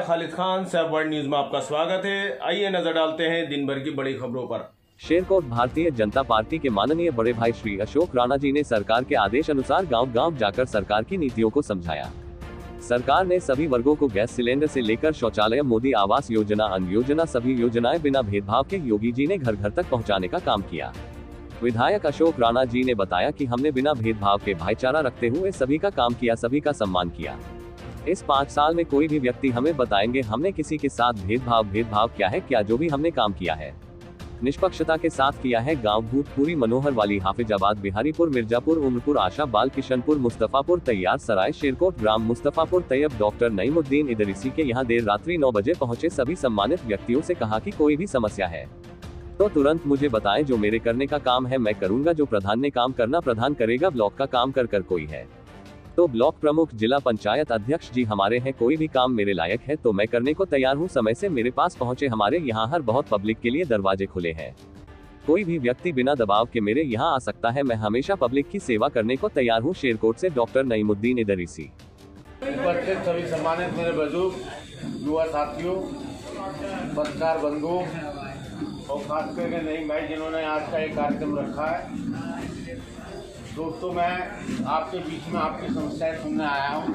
Khalid Khan, Saif world news में आपका स्वागत है। आइए नजर डालते हैं दिन भर की बड़ी खबरों पर। शेरकोट भारतीय जनता पार्टी के माननीय बड़े भाई श्री अशोक राणा जी ने सरकार के आदेश अनुसार गांव-गांव जाकर सरकार की नीतियों को समझाया। सरकार ने सभी वर्गों को गैस सिलेंडर से लेकर शौचालय, मोदी आवास योजना, अन्य योजना, सभी योजनाएं बिना भेदभाव के योगी जी ने घर घर तक पहुंचाने का काम किया। विधायक अशोक राणा जी ने बताया कि हमने बिना भेदभाव के भाईचारा रखते हुए सभी का काम किया, सभी का सम्मान किया। इस 5 साल में कोई भी व्यक्ति हमें बताएंगे हमने किसी के साथ भेदभाव क्या है, क्या जो भी हमने काम किया है निष्पक्षता के साथ किया है। गांव भूतपुरी, मनोहर वाली, हाफिजाबाद, बिहारीपुर, मिर्जापुर, उमरपुर, आशा बाल, किशनपुर, मुस्तफापुर, तैयार सराय, शेरकोट ग्राम, मुस्तफापुर तैयब, डॉक्टर नईमुद्दीन इदरीसी के यहाँ देर रात्रि 9 बजे पहुंचे सभी सम्मानित व्यक्तियों से कहा कि कोई भी समस्या है तो तुरंत मुझे बताएं, जो मेरे करने का काम है मैं करूंगा, जो प्रधान ने काम करना प्रधान करेगा, ब्लॉक का काम कर कोई है तो ब्लॉक प्रमुख, जिला पंचायत अध्यक्ष जी हमारे हैं, कोई भी काम मेरे लायक है तो मैं करने को तैयार हूं। समय से मेरे पास पहुंचे, हमारे यहाँ हर बहुत पब्लिक के लिए दरवाजे खुले हैं। कोई भी व्यक्ति बिना दबाव के मेरे यहाँ आ सकता है, मैं हमेशा पब्लिक की सेवा करने को तैयार हूँ। शेरकोट से डॉक्टर नईमुद्दीन इदरीसी। उपस्थित सभी सम्मानित मेरे बुजुर्ग, युवा साथियों, पत्रकार बंधुओं और खास करके नई भाई जिन्होंने आज का एक कार्यक्रम रखा है। दोस्तों, मैं आपके बीच में आपकी समस्याएं सुनने आया हूं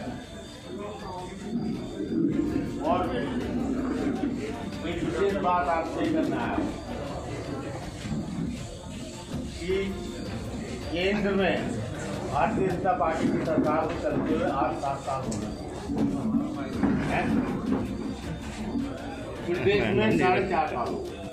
और एक विशेष बात आपसे करना आया हूं कि केंद्र में भारतीय जनता पार्टी की सरकार को चलते हुए आज 7 साल हो गए, देश में 4.5 साल हो गए।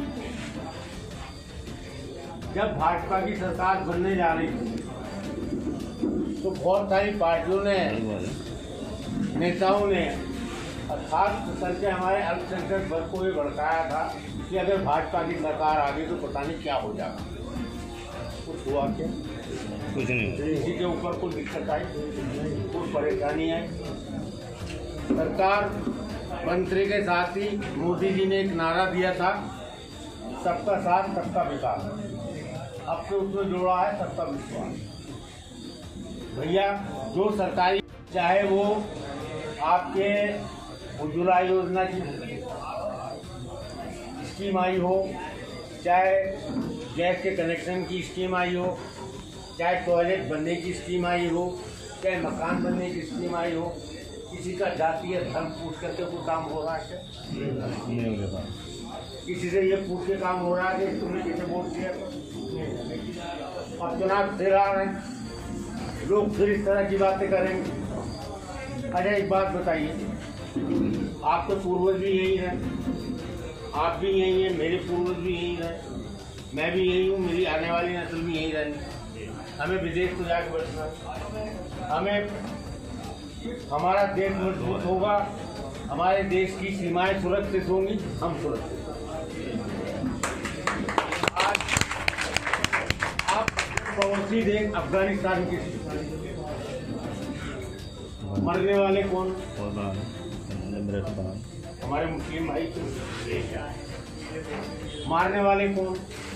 जब भाजपा की सरकार बनने जा रही थी तो बहुत सारी पार्टियों ने, नेताओं ने और खास करके हमारे अल्पसंख्यक वर्ग को ये भड़काया था कि अगर भाजपा की सरकार आ गई तो पता नहीं क्या हो जाएगा। कुछ हुआ क्या? कुछ नहीं। किसी के ऊपर कोई दिक्कत आई, कोई परेशानी आई? सरकार मंत्री के साथ ही मोदी जी ने एक नारा दिया था, सबका साथ सबका विकास। अब तो उसमें जोड़ा है सबका विश्वास। भैया, जो सरकारी, चाहे वो आपके उज्ज्वला योजना की स्कीम आई हो, चाहे गैस के कनेक्शन की स्कीम आई हो, चाहे टॉयलेट बनने की स्कीम आई हो, चाहे मकान बनने की स्कीम आई हो, किसी का जातीय धर्म पूछ करके कोई काम हो रहा है क्या? नहीं हो रहा। किसी से ये पूछ के काम हो रहा है कि तुमने किसे वोट दिया? और चुनाव फिर आ रहे हैं, लोग फिर इस तरह की बातें करेंगे। अच्छा, एक बात बताइए, आपके पूर्वज भी यही हैं, आप भी यही हैं, मेरे पूर्वज भी यही हैं, मैं भी यही हूँ, मेरी आने वाली नस्ल भी यही रहेंगी। हमें विदेश को जाकर बैठना, हमें, हमारा देश मजबूत होगा, हमारे देश की सीमाएं सुरक्षित होंगी, हम सुरक्षित। आज आप पड़ोसी देश अफगानिस्तान की मरने वाले कौन? हमारे मुस्लिम भाई। मारने वाले कौन?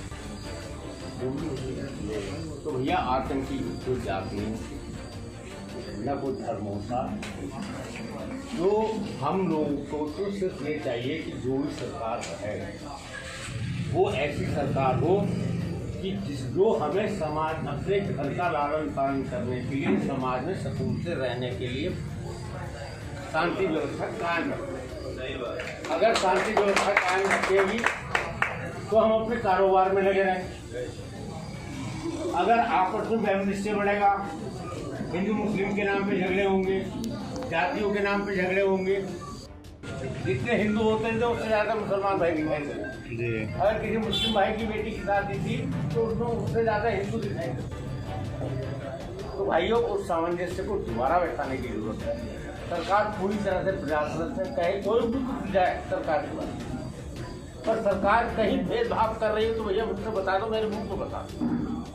तो भैया, आतंकी कोई जाति न कोई धर्म होता। तो हम लोगों को तो सिर्फ ये चाहिए कि जो भी सरकार है वो ऐसी सरकार हो कि जो हमें समाज, अपने घर का लालन पालन करने के लिए, समाज में सुकून से रहने के लिए शांति व्यवस्था कायम रखे। अगर शांति व्यवस्था कायम रखेगी तो हम अपने कारोबार में लगे रहेंगे। अगर आपस में वैमनस्य बढ़ेगा, हिंदू मुस्लिम के नाम पे झगड़े होंगे, जातियों के नाम पे झगड़े होंगे, जितने हिंदू होते हैं तो उससे ज़्यादा मुसलमान भाई दिखाई देते। अगर किसी मुस्लिम भाई की बेटी की शादी थी तो उसमें उससे ज़्यादा हिंदू दिखाई देते। तो भाइयों, उस सामंजस्य को दोबारा बैठाने की जरूरत है। सरकार पूरी तरह से प्रयासरत है, कहे कोई भी कुछ जाए सरकार के बारे, पर सरकार कहीं भेदभाव कर रही है तो भैया मुझसे बता दो, मेरे मुंह को बता दो।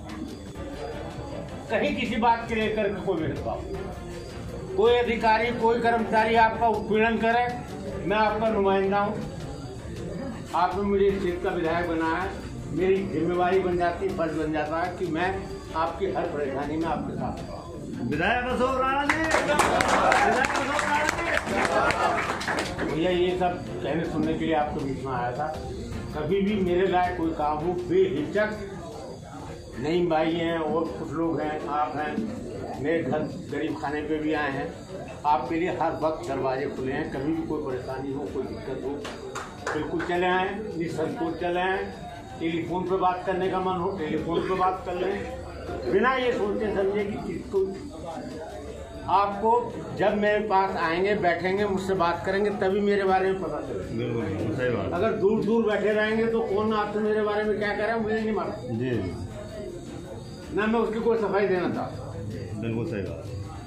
कहीं किसी बात के लेकर के कोई भेदभाव, कोई अधिकारी, कोई कर्मचारी आपका उत्पीड़न करे, मैं आपका नुमाइंदा हूँ, आपने मुझे इस क्षेत्र का विधायक बनाया है, मेरी जिम्मेवारी बन जाती है, फर्ज बन जाता है कि मैं आपकी हर परेशानी में आपके साथ हूँ। विधायक अशोक राणा जी। भैया ये सब कहने सुनने के लिए आपके बीच में आया था। कभी भी मेरे लायक कोई काम हो बेहिचक, नईम भाई हैं और कुछ लोग हैं, आप हैं, मेरे घर गरीब खाने पे भी आए हैं, आपके लिए हर वक्त दरवाजे खुले हैं। कभी भी कोई परेशानी हो, कोई दिक्कत हो, बिल्कुल चले आएँ, निसंकोच चले आएँ। टेलीफोन पे बात करने का मन हो, टेलीफोन पे बात कर लें, बिना ये सोचते समझे कि किसको। आपको जब मेरे पास आएंगे, बैठेंगे, मुझसे बात करेंगे, तभी मेरे बारे में पता चलेगा। बिल्कुल सही बात। अगर दूर दूर बैठे रहेंगे तो कौन आपसे मेरे बारे में क्या कह रहा है मुझे नहीं मालूम जी, ना मैं उसकी कोई सफाई देना चाहता। बिल्कुल सही बात।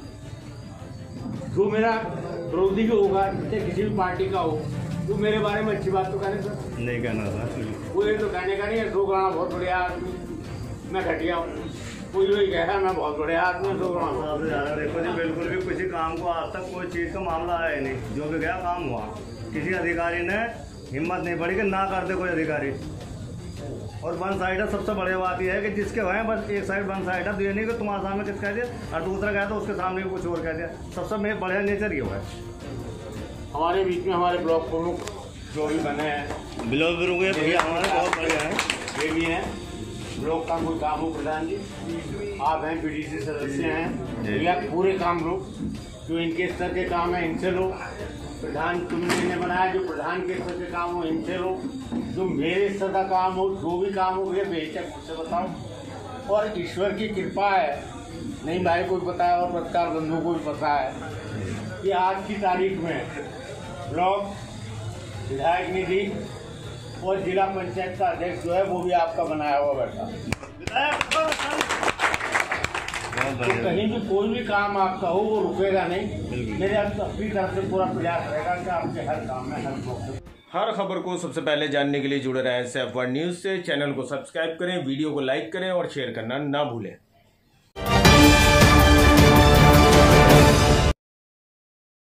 जो मेरा विरोधी भी होगा, चाहे किसी भी पार्टी का हो, वो मेरे बारे में अच्छी बात तो कहने का नहीं कहना था, वो ये तो कहने का नहीं है। शोक राणा बहुत बढ़िया आदमी, मैं घटिया हूँ, कोई जो कह रहा है मैं बहुत बढ़िया आदमी हूँ। शोक राणा देखो जी, बिल्कुल भी किसी काम को आज तक कोई चीज़ का मामला आया ही नहीं। जो भी गया काम हुआ, किसी अधिकारी ने हिम्मत नहीं पड़ी कि ना कर दे कोई अधिकारी। और वन साइड सबसे बड़ी बात यह है कि जिसके हुए हैं बस एक साइड वन साइड है, ये नहीं कि तुम्हारे सामने किस कह दिया और दूसरा गया तो उसके सामने भी कुछ और कह दिया। सबसे बढ़िया नेचर ये हुआ है। हमारे बीच में हमारे ब्लॉक प्रमुख जो भी बने हैं, बिलोज भैया हमारे बहुत बढ़िया है, ये भी हैं। ब्लॉक का कोई काम हो, प्रधान जी आप हैं, पीडीसी सदस्य हैं भैया, पूरे काम लो, जो इनके स्तर के काम है इनसे लो। प्रधान तुमने बनाया, जो प्रधान के स्तर के काम हो इनसे लो। जो मेरे स्तर का काम हो, जो भी काम हो भैया बेहिचक मुझसे बताओ। और ईश्वर की कृपा है, नहीं भाई को भी पता है और पत्रकार बंधुओं को भी पता है कि आज की तारीख में ब्लॉक विधायक निधि और जिला पंचायत का अध्यक्ष जो है वो भी आपका बनाया हुआ बैठा। तो कहीं भी कोई भी काम आपका हो वो रुकेगा नहीं। मेरे अपनी तरफ से पूरा प्रयास रहेगा कि आपके हर काम में हर मौके। हर खबर को सबसे पहले जानने के लिए जुड़े रहें SAF1 न्यूज़ से। चैनल को सब्सक्राइब करें, वीडियो को लाइक करें और शेयर करना ना भूलें।